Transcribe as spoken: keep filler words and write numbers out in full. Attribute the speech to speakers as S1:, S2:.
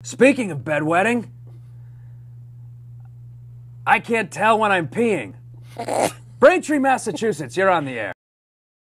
S1: Speaking of bedwetting, I can't tell when I'm peeing. Braintree, Massachusetts, you're on the air.